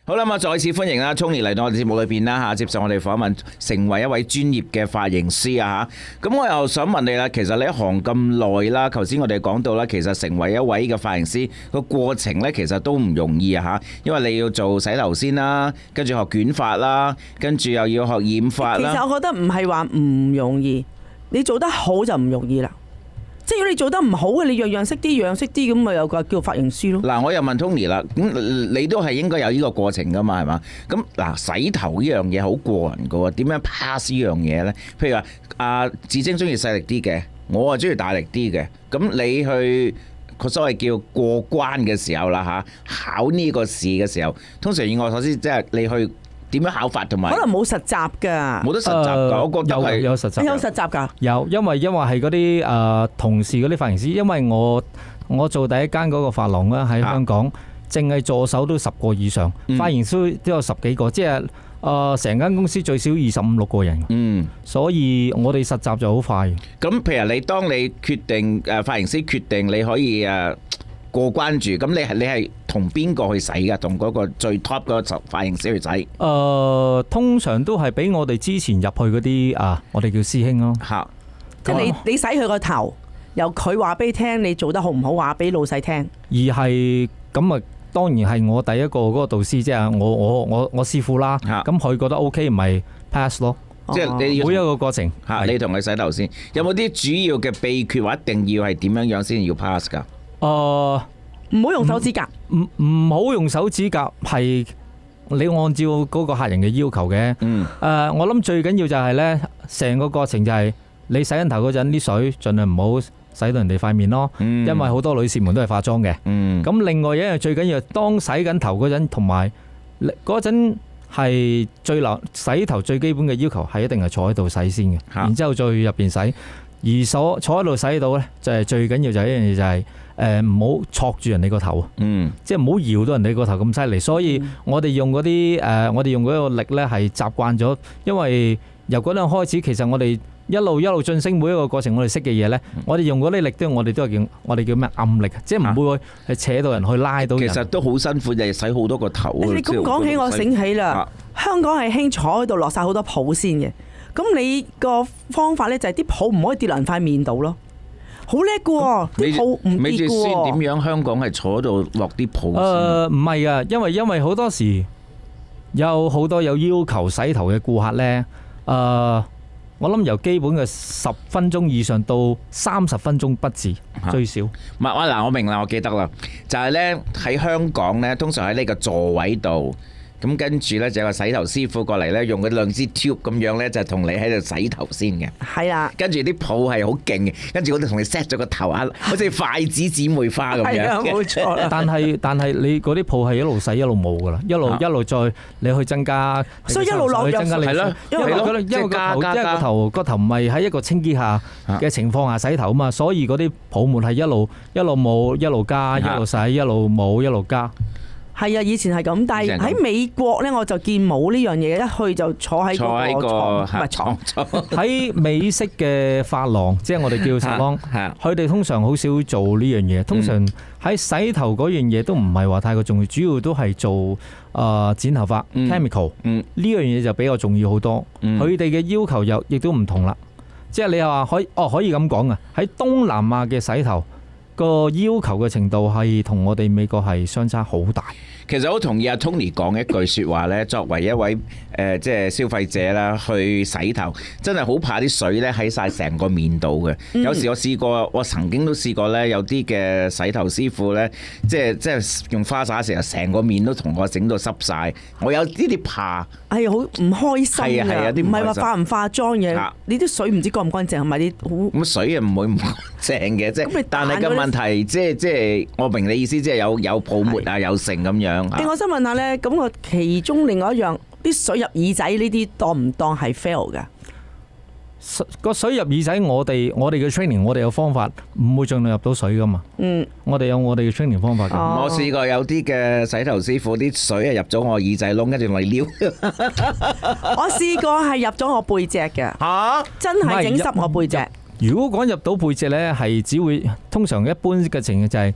好啦，咁再次歡迎啦 Tony 嚟到我哋節目裏邊啦嚇，接受我哋訪問，成為一位專業嘅髮型師啊嚇。咁我又想問你啦，其實你一行咁耐啦，頭先我哋講到啦，其實成為一位嘅髮型師個過程呢，其實都唔容易啊嚇，因為你要做洗頭先啦，跟住學捲髮啦，跟住又要學染髮啦。 其實我覺得唔係話唔容易，你做得好就唔容易啦。即係如果你做得唔好嘅，你樣樣識啲咁咪有個叫髮型師咯。 嗱，我又問 Tony 啦，咁你都係應該有呢個過程噶嘛，係嘛？咁嗱，洗頭呢樣嘢好過人噶喎，點樣 pass 呢樣嘢呢？譬如話，阿志晶中意細力啲嘅，我啊中意大力啲嘅。咁你去個所謂叫過關嘅時候啦嚇，考呢個試嘅時候，通常以我所知，即係你去點樣考法同埋？ 可能冇實習㗎， 冇得實習㗎，我覺得係有實習， 有實習㗎。 有，因為係嗰啲同事嗰啲髮型師，因為我做第一間嗰個髮廊咧喺香港，淨係助手都10個以上，髮型師都有10幾個，即係成間公司最少25-26個人。所以我哋實習就好快。 咁譬如當你決定髮型師決定你可以過關住，咁你係同邊個去洗㗎？同嗰個最 top 嗰個髮型師去洗？ 通常都係俾我哋之前入去嗰啲我哋叫師兄咯。 嚇， 即係你洗佢個頭，由佢話俾你聽，你做得好唔好，話俾老細聽。 而係咁啊，當然係我第一個嗰個導師，即係我師傅啦。咁佢覺得 OK，唔係 pass 咯。 即係你要每一個過程嚇，你同佢洗頭先，有冇啲主要嘅秘訣話一定要係點樣先要 pass 㗎？ 唔好用手指甲， 唔好用手指甲，係你按照嗰個客人嘅要求嘅。我諗最緊要就係呢，成個過程就係你洗緊頭嗰陣啲水盡量唔好洗到人哋塊面咯，因為好多女士們都係化妝嘅。咁另外一樣最緊要，當洗緊頭嗰陣同埋嗰陣係洗頭最基本嘅要求係一定係坐喺度洗先嘅，然之後再入邊洗。而坐喺度洗到呢，就係最緊要就係一樣嘢就係唔好戳住人哋個頭，即係唔好搖到人哋個頭咁犀利。所以我哋用嗰啲我哋用嗰個力呢係習慣咗，因為由嗰陣開始，其實我哋一路晉升每一個過程，我哋識嘅嘢呢，我哋用嗰啲力我哋都係我哋叫咩暗力，即係唔會係扯到人去拉到人。 其實都好辛苦，就係洗好多個頭。 你咁講起我醒起啦，香港係興坐喺度落晒好多泡先嘅。咁你個方法呢，就係啲泡唔可以跌落人塊面度咯，好叻㗎喎，啲泡唔跌㗎喎。 點樣香港係坐喺度落啲泡先？ 唔係啊，因為好多時有好多有要求洗頭嘅顧客呢。我諗由基本嘅10分鐘以上到30分鐘不止，最少。 唔係嗱，我明啦，我記得啦，就係呢，喺香港呢，通常喺呢個座位度。咁跟住呢，就有個洗頭師傅過嚟呢，用嗰兩支 tube 咁樣呢，就同你喺度洗頭先嘅。係啦。跟住啲泡係好勁嘅，跟住我哋同你 set 咗個頭啊，好似筷子姊妹花咁樣。係啊，冇錯。 但係你嗰啲泡係一路洗一路冇噶啦，一路再你去增加， 所以一路落藥水。係咯， 因為個頭唔係喺一個清潔下嘅情況下洗頭啊嘛，所以嗰啲泡沫係一路冇，一路加，一路洗，一路冇，一路加。 係啊，以前係咁，但係喺美國呢，我就見冇呢樣嘢，一去就坐喺個床喺美式嘅髮廊，即係我哋叫髮廊，佢哋通常好少做呢樣嘢。通常喺洗頭嗰樣嘢都唔係話太過重要，主要都係做剪頭髮 chemical 呢樣嘢就比較重要好多。佢哋嘅要求又亦都唔同啦。即係你話可以咁講啊，喺東南亞嘅洗頭個要求嘅程度係同我哋美國係相差好大。 其實好同意阿 Tony 講一句説話呢，作為一位即係消費者啦，去洗頭真係好怕啲水呢喺晒成個面度嘅。有時我曾經都試過呢，有啲嘅洗頭師傅呢，即係用花灑時候，成個面都同我整到濕晒。我有呢啲怕， 係好唔開心㗎。係啊，唔係話化唔化妝嘅，你啲水唔知乾唔乾淨，係咪啲好？咁水啊唔會唔乾淨嘅，即係。但係個問題即係我明你意思，即係有泡沫啊，有剩咁樣。 我想問下呢，咁我其中另外一樣，啲水入耳仔呢啲當唔當係 fail 㗎？ 個水入耳仔，我哋嘅 training， 我哋有方法，唔會盡量入到水噶嘛。我哋有我哋嘅 training 方法。 我試過有啲嘅洗頭師傅，啲水係入咗我耳仔窿，跟住嚟撩。 我試過係入咗我背脊嘅。嚇！真係整濕我背脊。 如果講入到背脊呢，係只會通常一般嘅情況就係。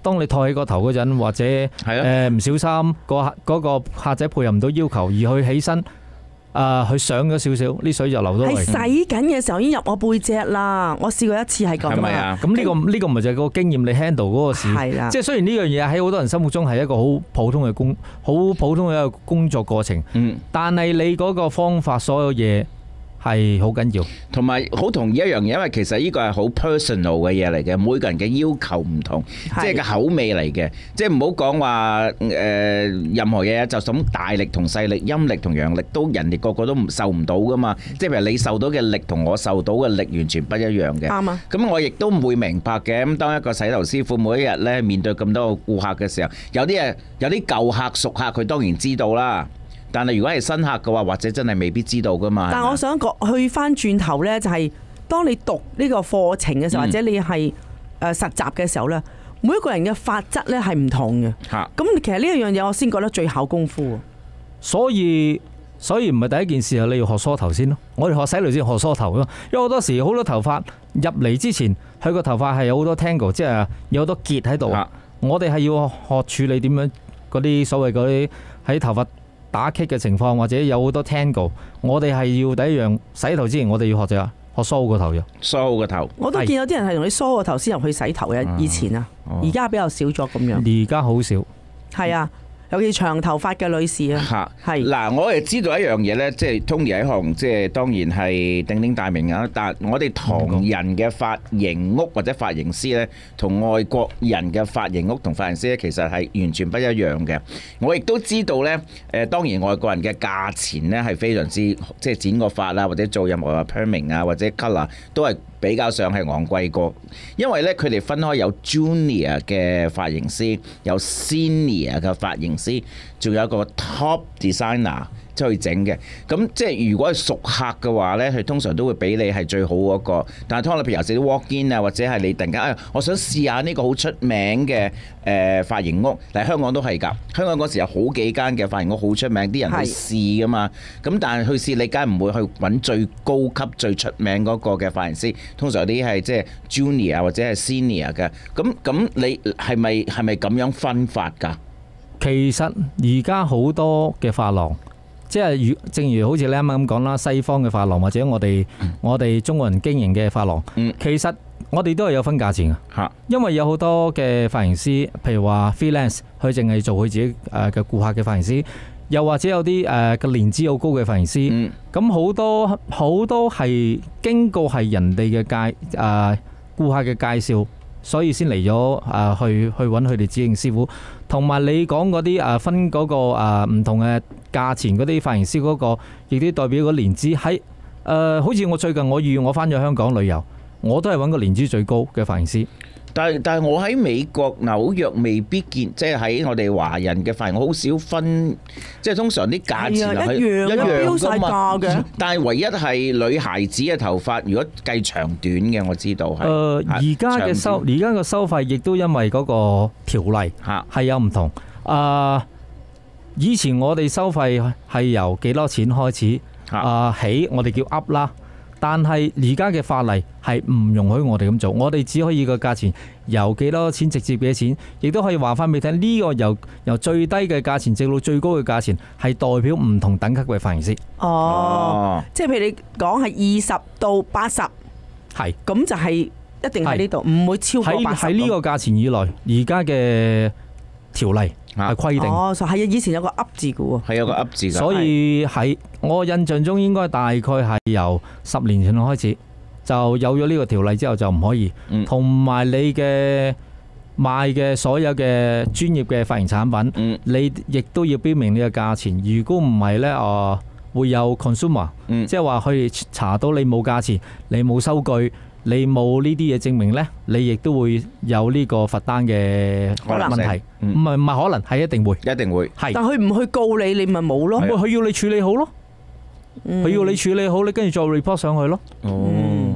當你托起個頭嗰陣，或者唔小心嗰個客仔配合唔到要求，而去起身去上咗少少，啲水就流到嚟。 係洗緊嘅時候已經入我背脊啦，我試過一次係咁。係咪啊？ 咁呢個唔係就係個經驗，你 handle 嗰個事。係啦。即係雖然呢樣嘢喺好多人心目中係一個好普通嘅一個工作過程，但係你嗰個方法所有嘢係好緊要，同埋好同意一樣嘢，因為其實呢個係好 personal 嘅嘢嚟嘅，每個人嘅要求唔同，即係個口味嚟嘅，即係唔好講話任何嘢就咁大力同細力、陰力同陽力都人哋個個都受唔到噶嘛，即係譬如你受到嘅力同我受到嘅力完全不一樣嘅。啱啊！咁我亦都唔會明白嘅。咁當一個洗頭師傅每一日咧面對咁多個顧客嘅時候，有啲舊客熟客佢當然知道啦。但係如果係新客嘅話，或者真係未必知道噶嘛。 但係我想去翻轉頭呢，就係當你讀呢個課程嘅時候，或者你係實習嘅時候呢，每一個人嘅法則呢係唔同嘅。咁其實呢一樣嘢我先覺得最考功夫。 所以唔係第一件事啊，你要學梳頭先咯。我哋學洗頭先學梳頭咯，因為好多時好多頭髮入嚟之前，佢個頭髮係有好多 tangle， 即係有好多結喺度。我哋係要學處理點樣嗰啲所謂嗰啲喺頭髮打棘嘅情況，或者有好多 tangle， 我哋係要第一樣洗頭之前，我哋要學就學梳個頭嘅。 梳個頭， 我都見有啲人係同你梳個頭先入去洗頭嘅，以前啊，而家比較少咗咁樣。 而家好少。 係啊。尤其長頭髮嘅女士啊， 係嗱，我哋知道一樣嘢咧，即係 Tony 喺行，即係當然係鼎鼎大名啊。但我哋唐人嘅髮型屋或者髮型師咧，同外國人嘅髮型屋同髮型師咧，其實係完全不一樣嘅。我亦都知道咧，當然外國人嘅價錢咧係非常之，即係剪個髮啊，或者做任何 perming 啊，或者 colour 都係比較上係昂貴過，因為咧佢哋分開有 junior 嘅髮型師，有 senior 嘅髮型師，仲有一個 top designer 去整嘅。咁即係如果係熟客嘅話咧，佢通常都會俾你係最好嗰個。但係當你譬如有時啲 walk in 啊，或者係你突然間我想試下呢個好出名嘅髮型屋，嚟香港都係㗎。香港嗰時有好幾間嘅髮型屋好出名，啲人去試㗎嘛。咁但係去試你梗係唔會去揾最高級最出名嗰個嘅髮型師，通常有啲係即係 junior 或者係 senior 嘅。咁你係咪咁樣分法㗎？ 其實而家好多嘅髮廊。即係正如好似你啱啱咁講啦，西方嘅髮廊或者我哋中國人經營嘅髮廊，其實我哋都係有分價錢嘅。因為有好多嘅髮型師，譬如話 freelance，佢淨係做佢自己嘅顧客嘅髮型師，又或者有啲嘅年資好高嘅髮型師，咁好多係經過係人哋嘅顧客嘅介紹，所以先嚟咗去揾佢哋指定師傅。同埋你講嗰啲分嗰個唔同嘅價錢嗰啲髮型師嗰個，亦都代表個年資喺好似我最近我翻咗香港旅遊，我都係揾個年資最高嘅髮型師。 但係我喺美國紐約未必見，即係喺我哋華人嘅髮型，我好少分，即係通常啲價錢係一樣㗎嘛。但係唯一係女孩子嘅頭髮，如果計長短嘅，我知道係。而家嘅收費亦都因為嗰個條例係有唔同。以前我哋收費係由幾多錢開始起，我哋叫 up 啦。但係而家嘅法例係唔容許我哋咁做，我哋只可以個價錢由幾多錢直接幾多錢，亦都可以話翻俾你聽，呢個由最低嘅價錢直到最高嘅價錢係代表唔同等級嘅髮型師。 即係譬如你講係20到80，係咁就係一定喺呢度，唔會超過80。 喺呢個價錢以內，而家嘅條例係規定。 係啊，以前有個 up 字嘅喎。 係有個 up 字㗎。 所以喺我印象中應該大概係由10年前開始就有咗呢個條例之後就唔可以。同埋你嘅賣嘅所有嘅專業嘅髮型產品，你亦都要標明你嘅價錢。如果唔係呢，會有 consumer，即係話佢哋查到你冇價錢，你冇收據。你冇呢啲嘢證明呢，你亦都會有呢個罰單嘅問題。唔係可能，係一定會。 一定會。 但佢唔去告你，你咪冇咯。 佢要你處理好咯。佢要你處理好，你跟住再 report 上去咯。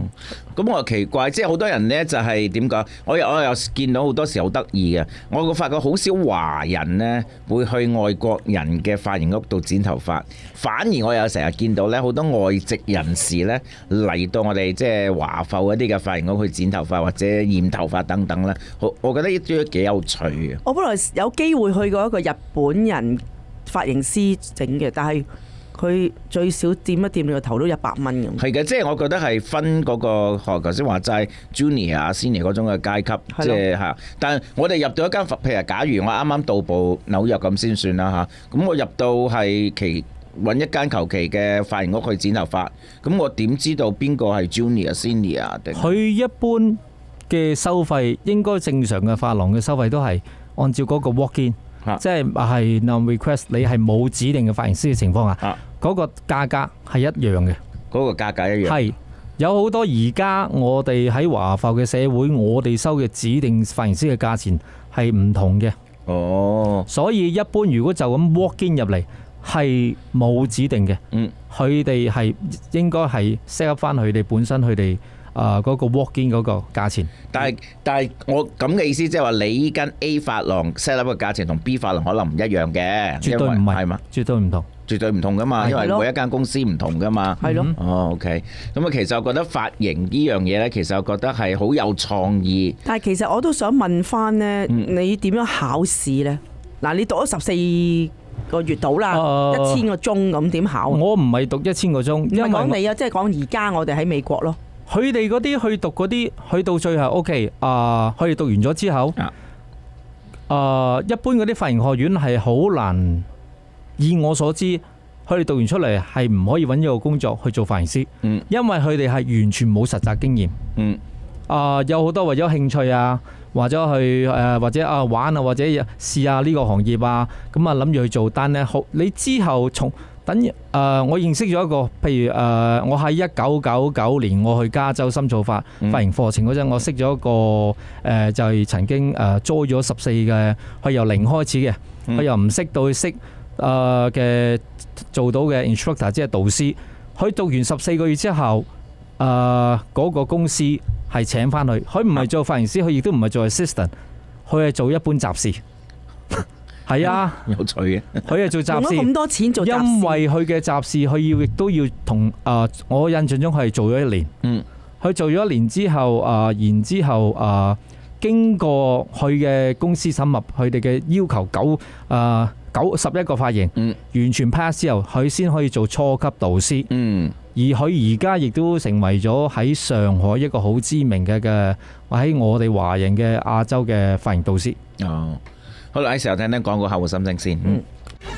咁我奇怪，即係好多人呢，就係點講？我又見到好多時好得意嘅，我發覺好少華人呢會去外國人嘅髮型屋度剪頭髮，反而我有成日見到呢好多外籍人士呢嚟到我哋即係華埠一啲嘅髮型屋去剪頭髮或者染頭髮等等呢。我覺得呢啲都幾有趣嘅。我本來有機會去過一個日本人髮型師整嘅，但係佢最少掂一掂你個頭都100蚊咁。係嘅，即係我覺得係分嗰個學頭先話齋 Junior 啊 Senior 嗰種嘅階級，即係嚇。但係我哋入到一間，譬如假如我啱啱到步紐約咁先算啦嚇。咁我入到係揾一間求其嘅髮型屋去剪頭髮，咁我點知道邊個係 Junior Senior 定？ 佢一般嘅收費應該正常嘅髮廊嘅收費都係按照嗰個 walk in。即係 non-request， 你係冇指定嘅髮型師嘅情況下，嗰個價格係一樣嘅。 嗰個價格一樣。係有好多而家我哋喺華埠嘅社會，我哋收嘅指定髮型師嘅價錢係唔同嘅。 哦。所以一般如果就咁 walk in 入嚟係冇指定嘅。佢哋係應該係 set up 翻佢哋本身佢哋。嗰個 walk in 嗰個價錢， 但係我咁嘅意思，即係話你依間 A 髮廊 set up 嘅價錢同 B 髮廊可能唔一樣嘅， 絕對唔係，係嘛？絕對唔同， 絕對唔同噶嘛，因為每一間公司唔同噶嘛。 係咯。 哦 ，OK。咁啊，其實我覺得髮型呢樣嘢呢，其實我覺得係好有創意。 但係其實我都想問翻呢，你點樣考試呢？嗱，你讀咗14個月到啦，1000個鐘咁點考？ 我唔係讀1000個鐘， 唔係講你啊，即係講而家我哋喺美國咯。 佢哋嗰啲去讀嗰啲，去到最後 OK，佢哋讀完咗之後，一般嗰啲髮型學院係好難，以我所知，佢哋讀完出嚟係唔可以揾一個工作去做髮型師，因為佢哋係完全冇實習經驗。有好多為咗興趣啊，或者去或者玩啊，或者試下呢個行業啊，咁啊諗住去做，但係好你之後從我認識咗一個，譬如我喺1999年我去加州深造髮型課程嗰陣，我識咗一個就係曾經租咗14嘅，佢由零開始嘅，佢由唔識到去識嘅做到嘅 instructor， 即係導師。佢讀完14個月之後，嗰個公司係請翻佢，佢唔係做髮型師，佢亦都唔係做 assistant， 佢係做一般雜事。係啊， 有趣嘅。佢係做雜事，用咗咁多錢做雜事， 因為佢嘅雜事，佢亦都要同我印象中佢係做咗1年。佢做咗1年之後，然之後經過佢嘅公司審核，佢哋嘅要求11個髮型，完全 pass 之後，佢先可以做初級導師。而佢而家亦都成為咗喺上海一個好知名嘅喺我哋華人嘅亞洲嘅髮型導師。 好啦，喺時候聽聽講個客戶心聲先。